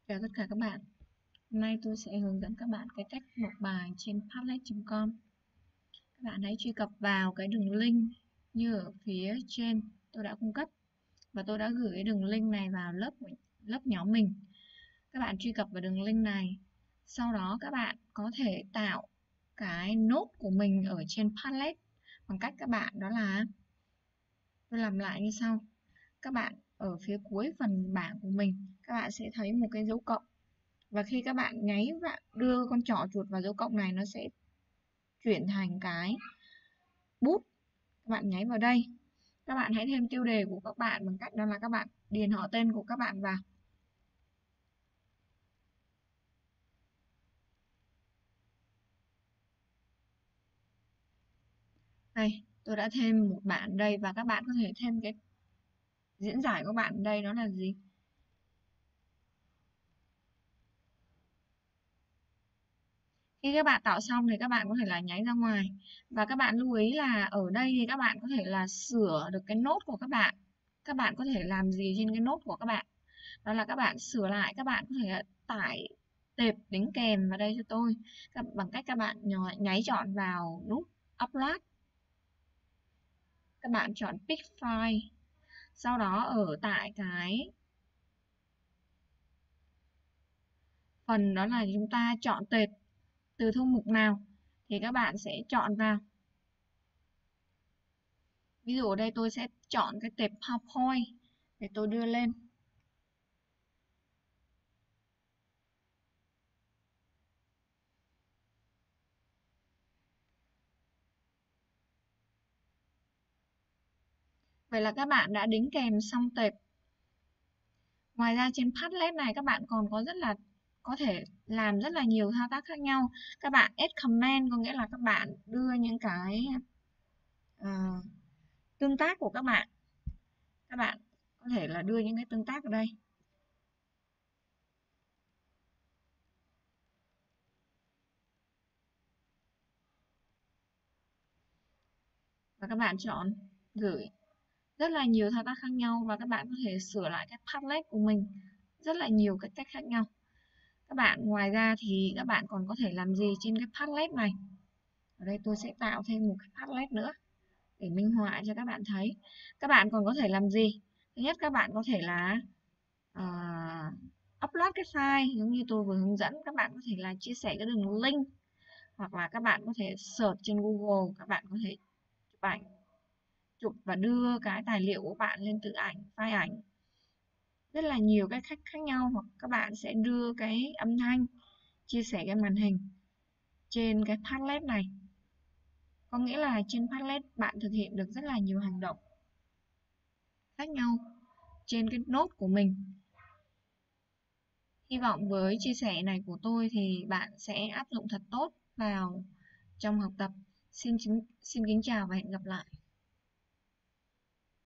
Chào tất cả các bạn. Hôm nay tôi sẽ hướng dẫn các bạn cái cách nộp bài trên Padlet.com. Các bạn hãy truy cập vào cái đường link như ở phía trên tôi đã cung cấp, và tôi đã gửi cái đường link này vào lớp nhóm mình. Các bạn truy cập vào đường link này, sau đó các bạn có thể tạo cái nốt của mình ở trên Padlet bằng cách các bạn đó là tôi làm lại như sau. Các bạn ở phía cuối phần bảng của mình, các bạn sẽ thấy một cái dấu cộng. Và khi các bạn nháy và đưa con trỏ chuột vào dấu cộng này, nó sẽ chuyển thành cái bút. Các bạn nháy vào đây. Các bạn hãy thêm tiêu đề của các bạn bằng cách đó là các bạn điền họ tên của các bạn vào. Đây, tôi đã thêm một bạn đây, và các bạn có thể thêm cái diễn giải của bạn đây, đó là gì? Khi các bạn tạo xong thì các bạn có thể là nháy ra ngoài. Và các bạn lưu ý là ở đây thì các bạn có thể là sửa được cái nốt của các bạn. Các bạn có thể làm gì trên cái nốt của các bạn? Đó là các bạn sửa lại, các bạn có thể tải tệp đính kèm vào đây cho tôi bằng cách các bạn nháy chọn vào nút Upload. Các bạn chọn Pick File. Sau đó ở tại cái phần đó là chúng ta chọn tệp từ thư mục nào thì các bạn sẽ chọn vào. Ví dụ ở đây tôi sẽ chọn cái tệp PowerPoint để tôi đưa lên. Vậy là các bạn đã đính kèm xong tệp. Ngoài ra trên Padlet này các bạn còn có thể làm rất là nhiều thao tác khác nhau. Các bạn add comment có nghĩa là các bạn đưa những cái tương tác của các bạn. Các bạn có thể là đưa những cái tương tác ở đây. Và các bạn chọn gửi. Rất là nhiều thao tác khác nhau, và các bạn có thể sửa lại cái Padlet của mình rất là nhiều cách khác nhau. Các bạn ngoài ra thì các bạn còn có thể làm gì trên cái Padlet này? Ở đây tôi sẽ tạo thêm một cái Padlet nữa để minh họa cho các bạn thấy. Các bạn còn có thể làm gì? Thứ nhất, các bạn có thể là upload cái file giống như tôi vừa hướng dẫn. Các bạn có thể là chia sẻ cái đường link, hoặc là các bạn có thể search trên Google. Các bạn có thể chụp và đưa cái tài liệu của bạn lên tự ảnh, file ảnh. Rất là nhiều cái cách khác nhau. Hoặc các bạn sẽ đưa cái âm thanh, chia sẻ cái màn hình trên cái Padlet này. Có nghĩa là trên Padlet bạn thực hiện được rất là nhiều hành động khác nhau trên cái nốt của mình. Hy vọng với chia sẻ này của tôi thì bạn sẽ áp dụng thật tốt vào trong học tập. Xin kính chào và hẹn gặp lại.